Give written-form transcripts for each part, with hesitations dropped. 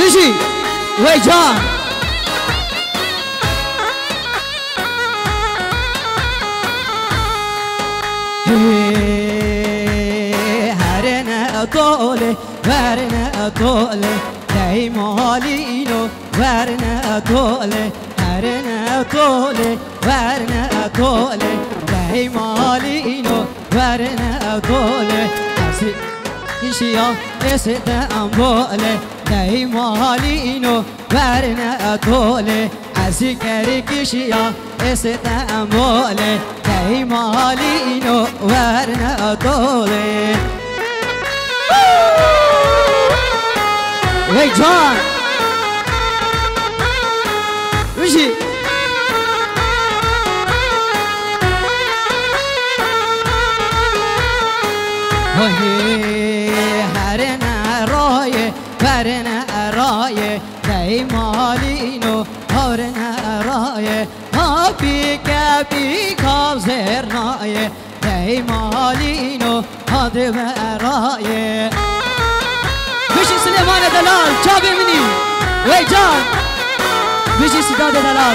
بيجي ويجان هرنا طولي ورنا طولي داي مالينو ورنا طولي هرنا طولي ورنا طولي داي مالينو ورنا طولي كشيا اسد امبولي داي مالينو ورنا طولي عسكري كشيا اسد امبولي داي مالينو ورنا طولي Hey John وجي هرنا رايه هرنا رايه داي مالينو هرنا رايه بيك بيك زرنايه داي مالينو هذا رايه بيجي سليمان دلال شابي مني وي جان بيجي سداد دلال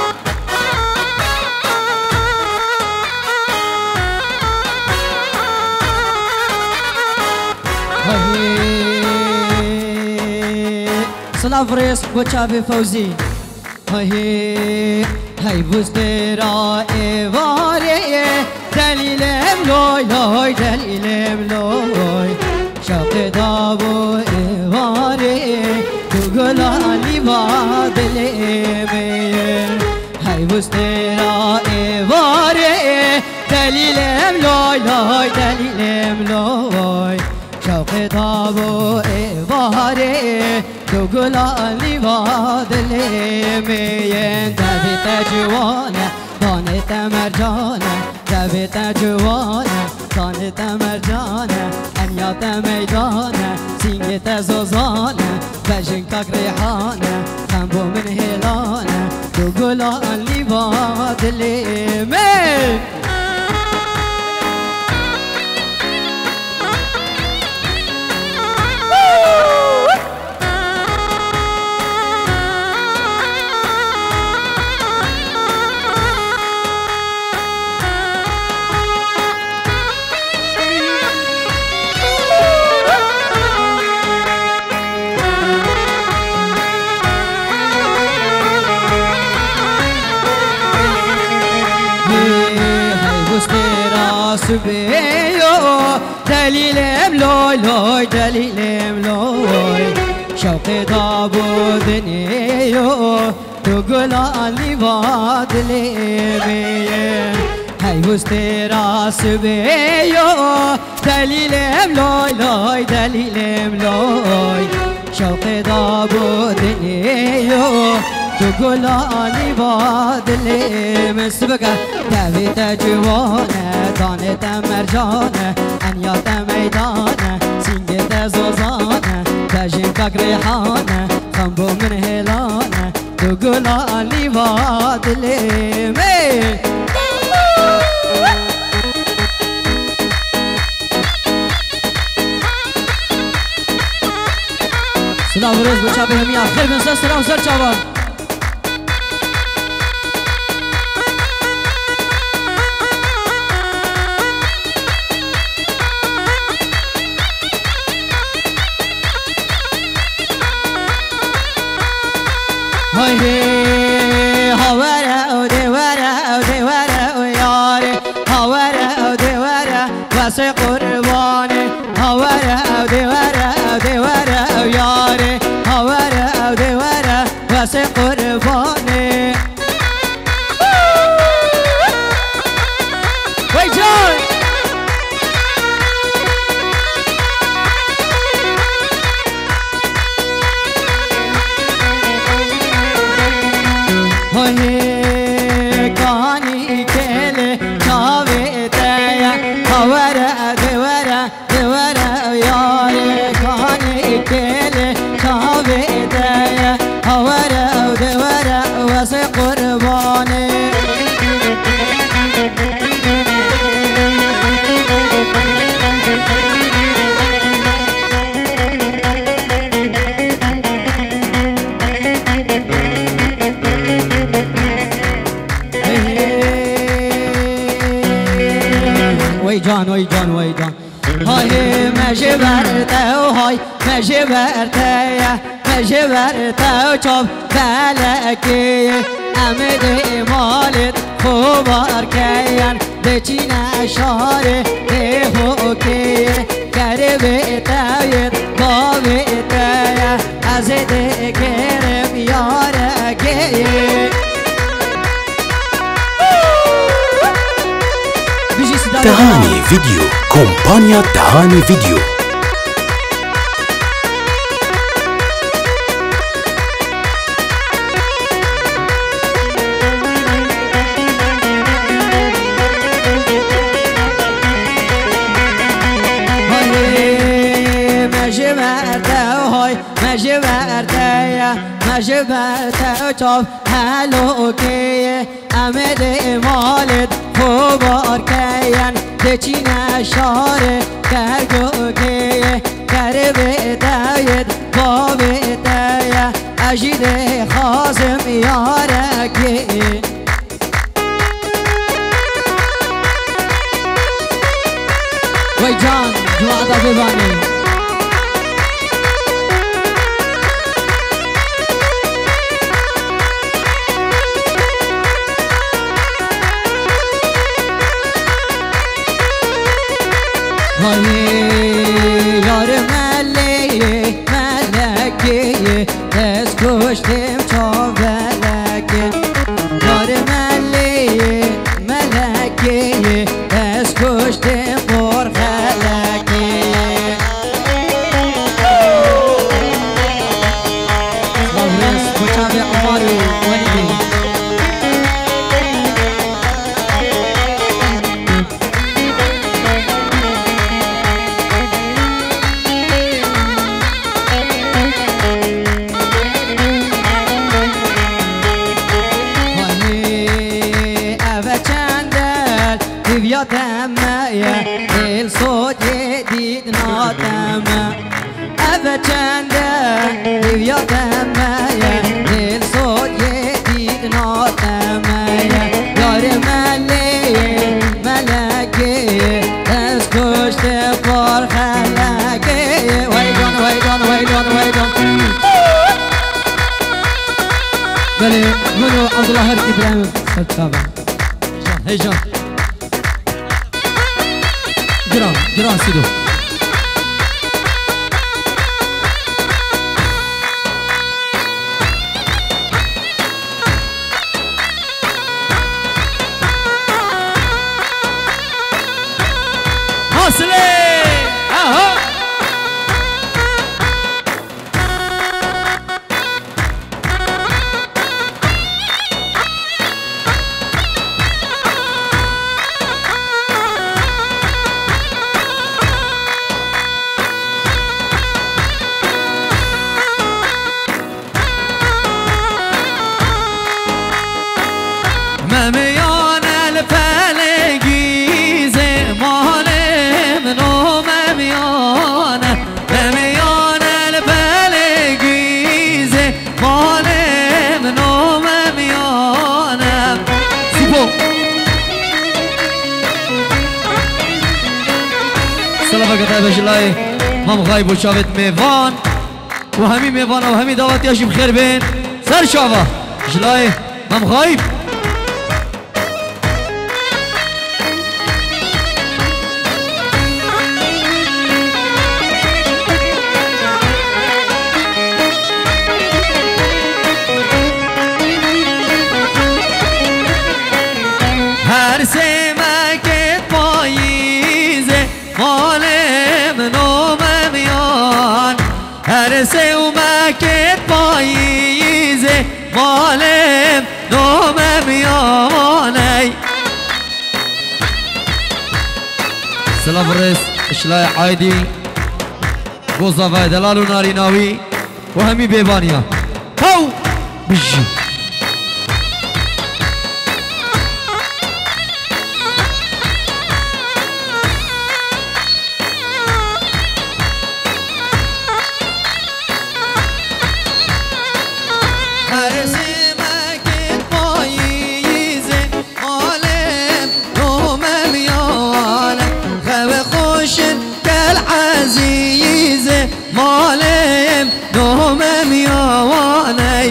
سلاف ريس بوشابي فوزي هاي بوسترا ايواري دليل املوي لوي دليل املوي شاق دابو ایواری تو گلانی باد لیمیر هی بسترا ایواری دلیلم لای لای دلیلم لای شاق دابو ایواری تو گلانی باد لیمیر دویت جوانه دانت مرجانه دویت جوانه دانت مرجانه انيات ميدانه سينجت زوزانه بجنكك ريحانه خنبو من هيلانه تقول اللي باد اللي مي سبيو دليلم لوي لوي دليلم لوي شوقي طابو دنيو تقول اللي باد ليبين هاي وسترا سبيو دليلم لوي لوي دليلم لوي شوقي طابو دنيو تقول اللي باد اللي مسبقه دافيت جوانه دانت مرجانه انيات ميدانه سينجت زوزانه بجنكك ريحانه خنبو من هيلانه تقول اللي باد اللي مي سلام ورز بچه بهمی خیر من سلام سر چاوان هوارا دورا دورا ياري هوارا دورا بس قرباني هوارا دورا دورا ياري هوارا دورا بس قرباني وي جاي کانی کله چاوه تیا هوارا دورا دورا یار کانی کله چاوه تیا هوارا دورا وس قربانه جان وای جان وای جان های مجه برده و های مجه برده مجه برده و چاب بلکی امد مالت خوبار کیان دچین اشاره خوکی کرب تاید باب تاید از دکرم یارکی Tahani Video, Kompania Tahani Video. مجبرته چاپ هلو که امد مالت خوبار کیان دچین اشاره کرگو که کرب تاید باب تاید اجید خازم یارکی وای جان جوادا ببانی یار ملی ملکی از کشتم چاولکی یار ملی ملکی از کشتم برخلکی سلام بچه عمارو ولی دل صوت جدید ناتم ابد چنده دیویاتم دل صوت جدید ناتم یار ملی ملکی از کشت پر خلکی وای جان وای جان وای جان وای جان بله منو عبدالله ابراهیم سلطابه هی جان جران سیدو حاصله اها ممیان الفلگی زمان منو ممیان ممیان الفلگی زمان منو ممیان سیپو سلام قطعه بجلای مام غایب و شاوت میوان و همی میوان و همی دعوتی هاشیم خیر بین سر شاوه جلای مام غایب هر سمکت پاییزه مال منو ممیان هر سمکت پاییزه مال منو ممیان سلام رئیس اشلای عایدی گوزاوه دلال و ناریناوی و همی بیبانیا هاو بجی نام میانه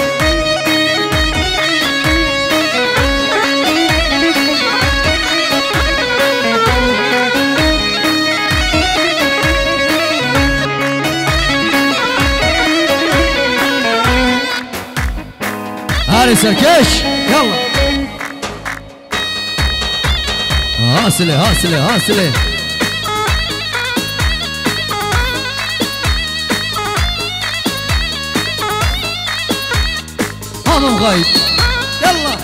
هاري سركش يلا هاسله هاسله هاسله هامم غايب يلا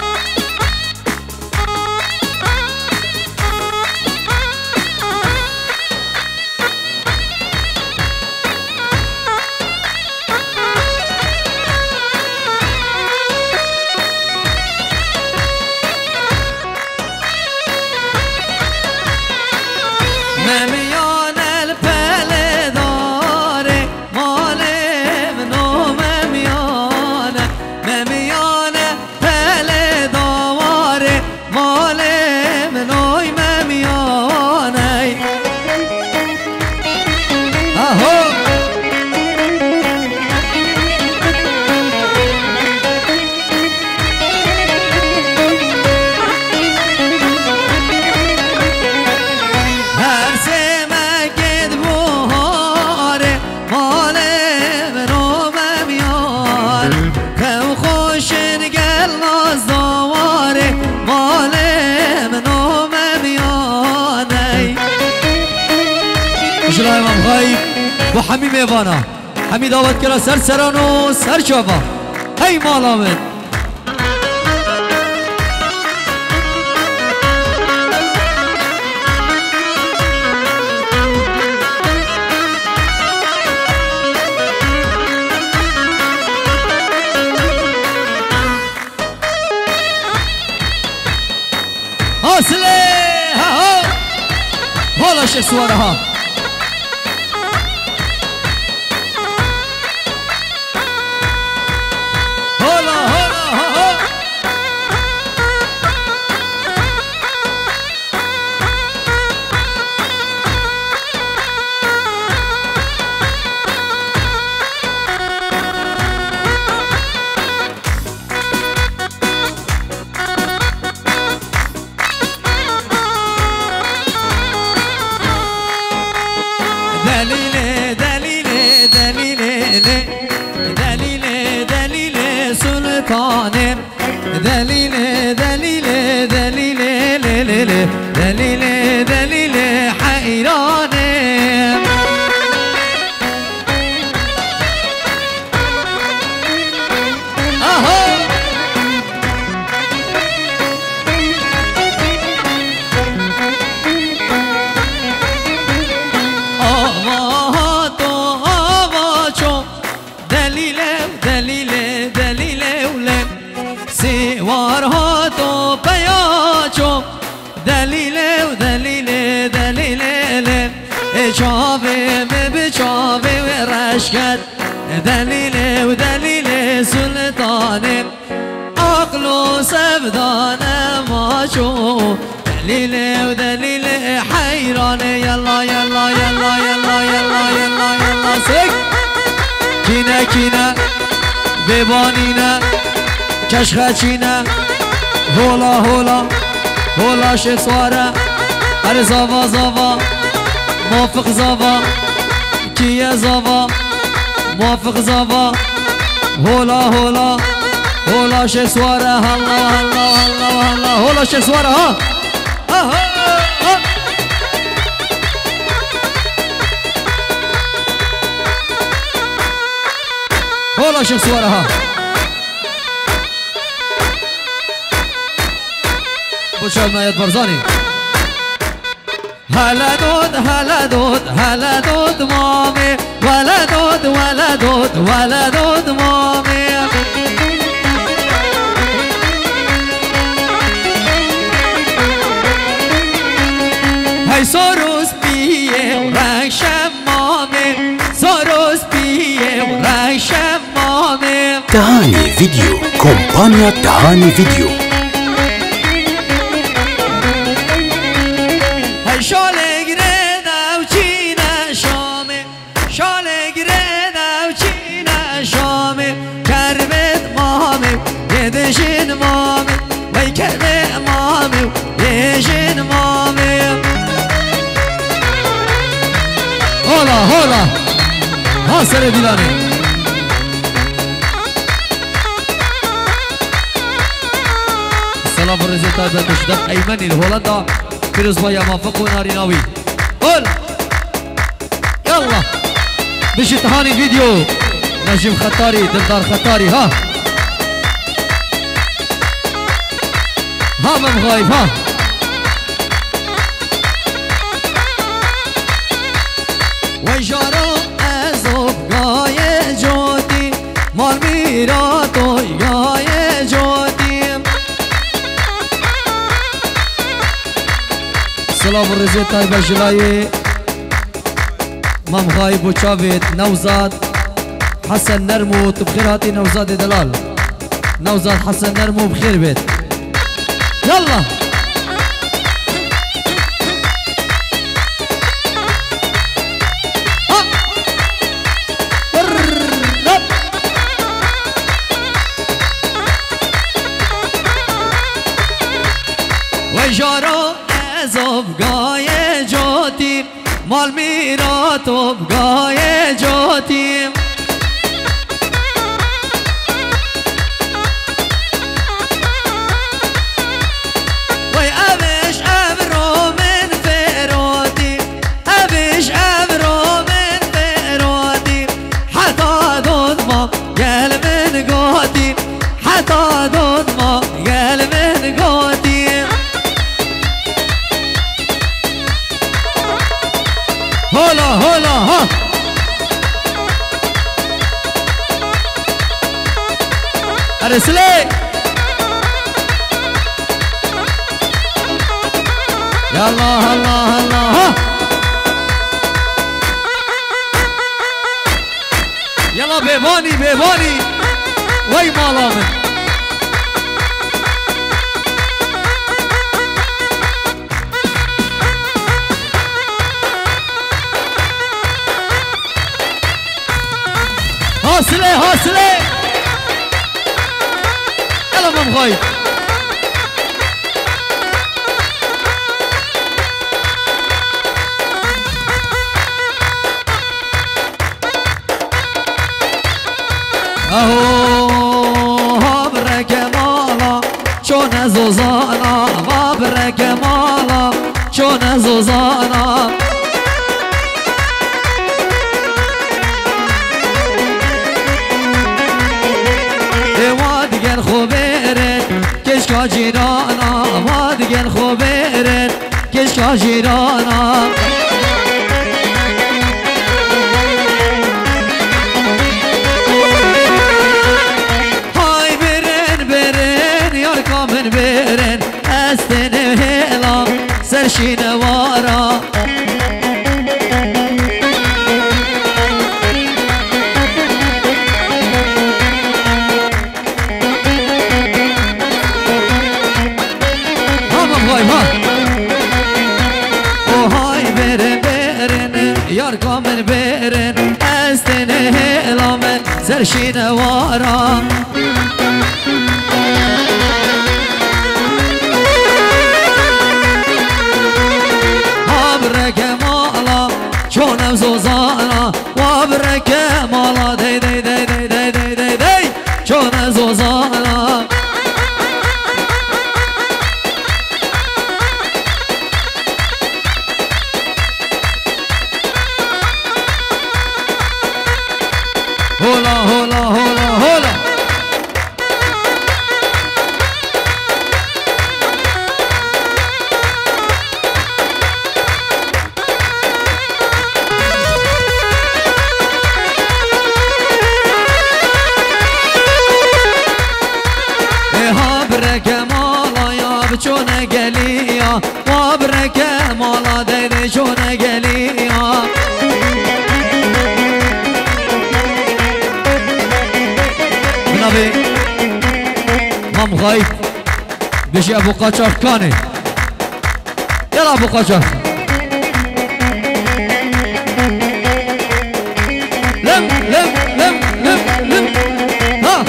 ممیان الپل داره مالم نو ممیانه ممیان پل داره مالم نوی ممیانه اهو اجرای امام غایب و حمی میوانا حمی دعوت کرا سر سران و سر شابا ای مالامن حاصله ها حالا شیخ سواره ها سلطانم دلیل دلیل دلیل دلیل دلیل دلیل حیرانم آها آوا تو آوا چو دلیل دلیل دلیل سوارها تو پیاچو دلیل و دلیل دلیل چاوه به چاوه و رشکت دلیل و دلیل سلطانم عقل و سفدانم ماچو دلیل و دلیل حیران یلا یلا یلا یلا یلا یلا یلا سک کینه کینه ببانینه کشخچینه هولا هولا هولا شیخ سواره هر زاوا زاوا موافق زاوا کیه زاوا موافق زاوا هولا هولا هولا شیخ سواره هلا هلا هلا هلا هولا شیخ سواره ها هولا شیخ سواره ها بوشال مایت برزانی هلا دود هلا دود هلا دود مامي ولا دود ولا دود ولا دود مامي هاي سوروس بيه ورنگ شمامي سوروس بيه ورنگ شمامي تهاني فيديو كومبانيا تهاني فيديو شال گرد او چینه شامه شال گرد او چینه سر دیلانی سلام ورزی تایبت بشدم ایمنی هولندا فیروز بایا موفق و ناریناوی قول يلا بشي تهاني فيديو نجم خطاري دلدار خطاري ها من غايب ها ويجارو ازوب غاية جودي مال ميراتو غاية جودي سلام الرزي طيبة جلاي مام غايب وشافت نوزاد حسن نرمو بخير هاتي نوزاد دلال نوزاد حسن نرمو بخير بيت يلا ويجارو ازوب غاية جوتي مال ميراتو بغاية جوتي وي أبش أبرو من فيروتي أبش أبرو من فيروتي حتى ضدما قال من قوتي حتى ضدما قال من قوتي هلا ها ارسلي يلا هلا ها يلا بيباني وي مالا من هاسلي يلا مام غايب اهو برك مالا شون زوزانا برك مالا شون زوزانا وادگن خوبرن کشکا جیرانا وادگن خوبرن کشکا جیرانا های برن یار کامن برن استن هلام سرشین وارا یار کامن برن استن هلامن سرشین وارا برک مالا چونم زوزانا و برک مالا دی دی دی دی دی دی دی دی چونم زوزانا هولا برك مالا يا بچون قليا وبرك مالا ديدي شون قليا نبي مام غايب بيجي ابو قاچاق كاني يلا ابو قاچاق لم ها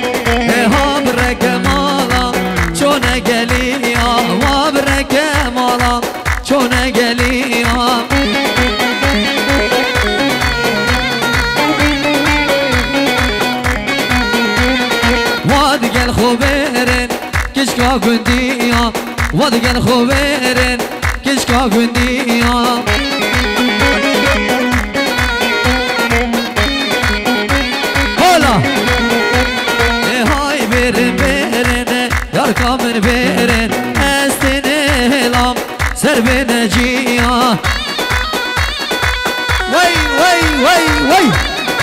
برك مالا شون قليا وبرك مالا چون گلیم واد گل خوبرن کشکا گندیم واد گل خوبرن کشکا گندیم حالا های برن برن یار کامن برن استنهلام سر بنجیا وای وای وای وای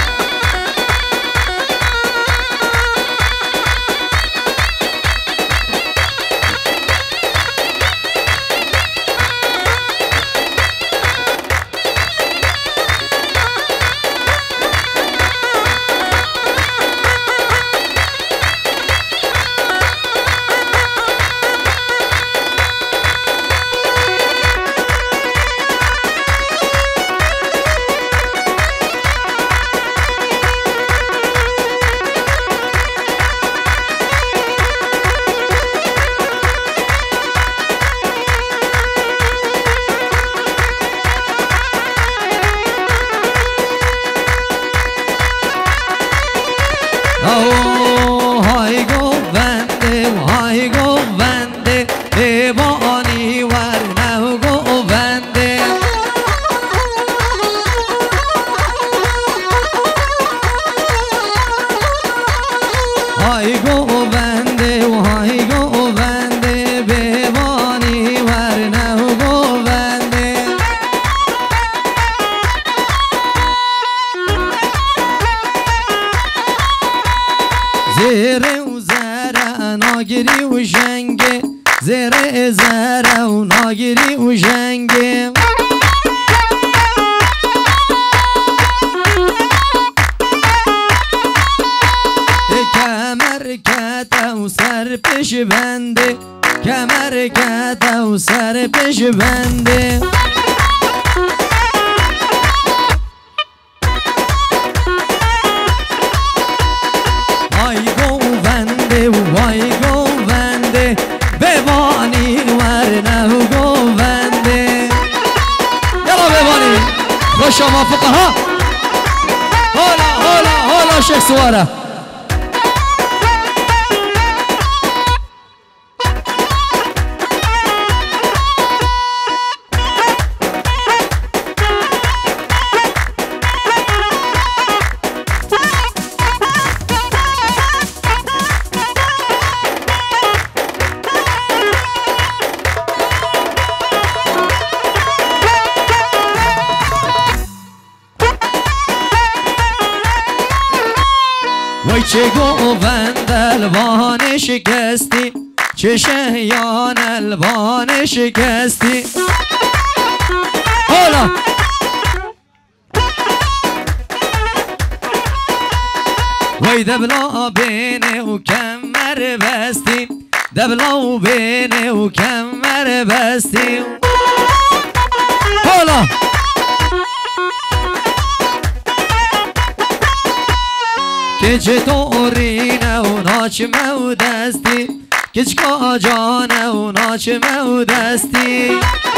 ناگری و جنگه زره زره و ناگری و جنگه کمر کته و سر پیش بنده کمر کته و سر پیش بنده وای گوونده ببانی ورنه گوونده یلا ببانی خوش موافقه ها حالا حالا حالا شیخ سواره وای چه گووند الوان شکستی چه شهیان الوان شکستی حالا وای دبلا بینه و کمر بستی دبلا بینه و کمر بستی حالا که چطوری اونا چه مودستی که چکا جان اونا چه مودستی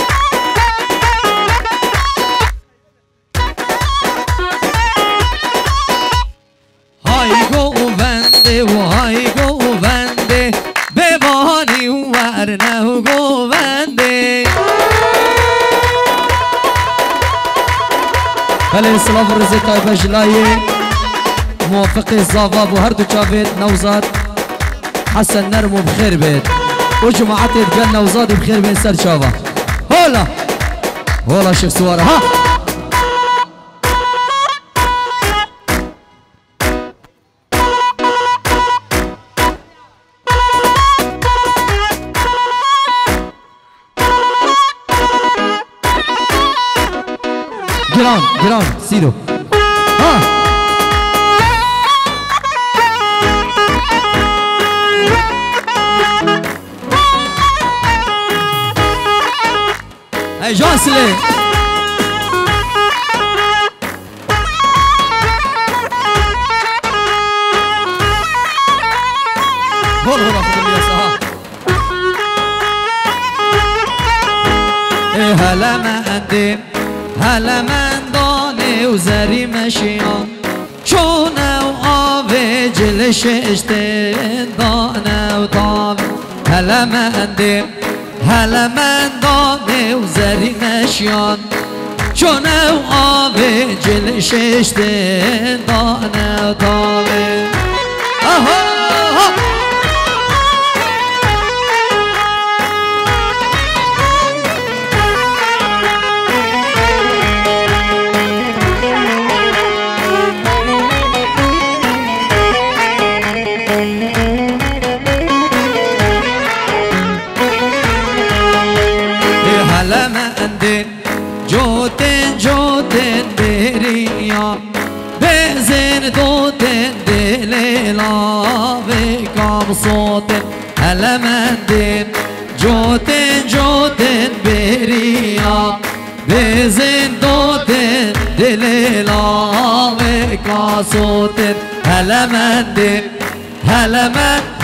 های گوونده و های گوونده ببانی ورنه گوونده بله سلام رزی طایب جلایه موافق زاواب و هر دو چاوید نوزاد حسن نرمو بخیر بید و جماعت دگل نوزاد بخیر بید سر چاوا هولا هولا شیخ سواره ها گران گران سیدو ها ای جان سلی بول هلا خود الياس ها هلا مندي هلا منداني وزري مشيان شونه وآوي جلش اشتين دانه وطاوي هلا مندي هلا منداني وزري مشيان شونه وآوي جلش اشتين دانه وطاوي هلا مندي جوتن جوتن بريا بزن دوتن دليلا بكم صوتن هلا مندي جوتن جوتن بريا بزن دوتن دليلا بكم صوتن هلا مندي هلا مندي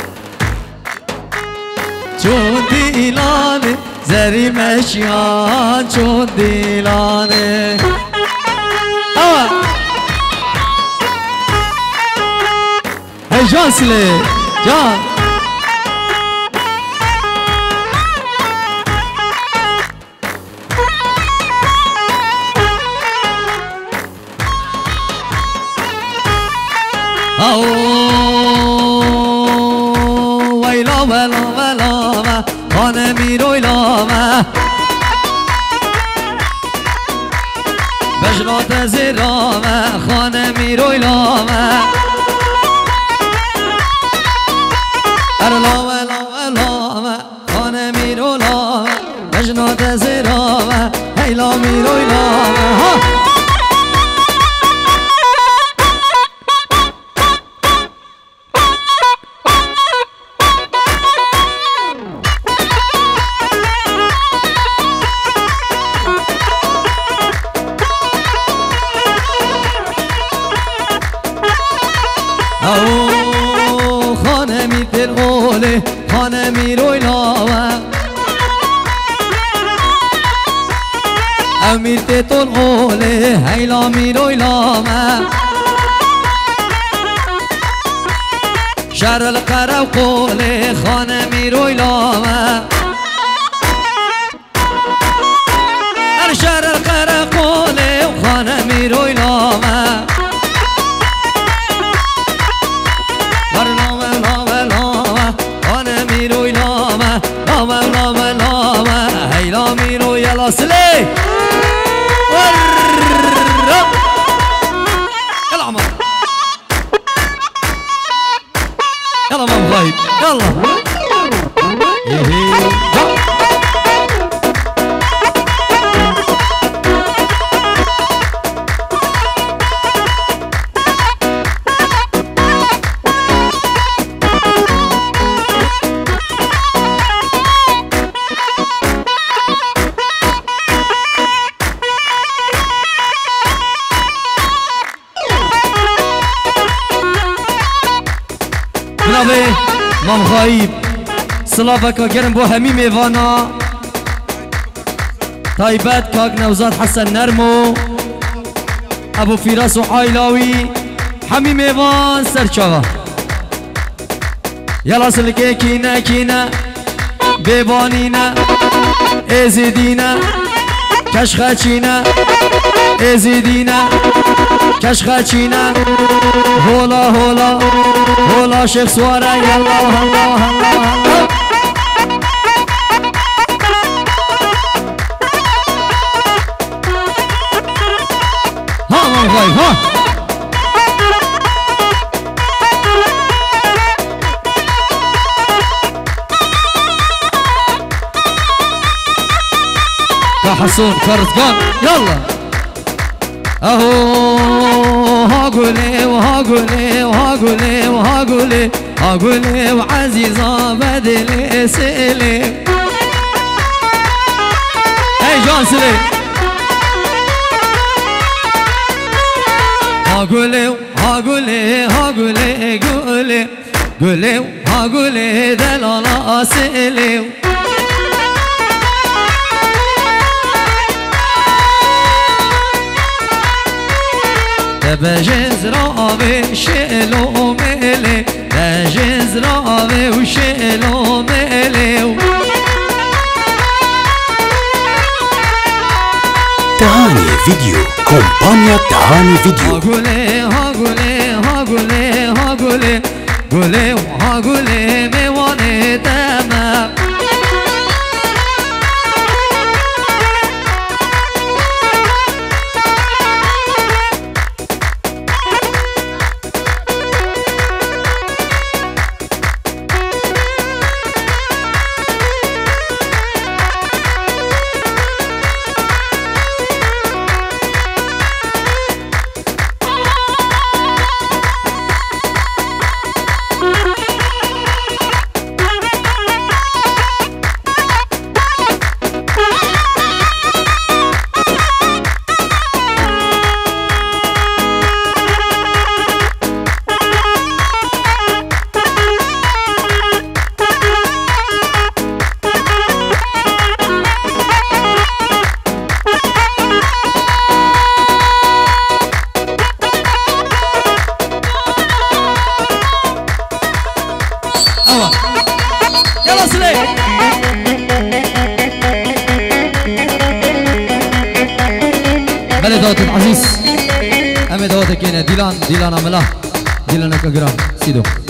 چون دیلانه زری مشیان چون دیلانه هی جان سله جان ویلا ولا ولا خانه میروی لامه بجرات زیرامه خانه میروی لامه ارلامه لامه لامه خانه میروی لامه بجرات زیرامه هیلا میروی لامه ها خانه میتر اوله خانه میروی لاوه امیر تیتون اوله هیلا میروی لامه شهر القرى وقوله خانه میروی لامه شهر القرى قوله خانه میروی لامه میروی لامه لامه لامه لامه هیلا میروی یلا سلی يلا عمر يلا مام غايب يلا جنابه مام غايب سلافك گرم بو همي میوانا تایبت کاک نوزاد حسن نرمو ابو فراس و عایلاوی همي میوان سرچاوا يلا سلكي كينا كينا بيبانينا ازيدينا كشخاتشينا ازيدينا كشخاتشينا هولا هولا هولا شيخ سوارا يلا هلا هلا هلا ها ما غايب ها كحسون كرتقان يلا اهو هاقولي وهاقولي وهاقولي وهاقولي هاقولي وعزيزة بدلي سئلي هاي جان سلي هاقولي هاقولي هاقولي قولي قولي هاقولي دلالا سئلي بجز راوي شلو ملي بجز راوي وشلو ملي تهاني فيديو كومبانيا تهاني فيديو هاقولي هاقولي هاقولي هاقولي قولي وهاقولي ميواني تمام يلا سليم بلد دوت العزيز أمي دوتك هنا ديلان عملاه ديلان كجرام سيدو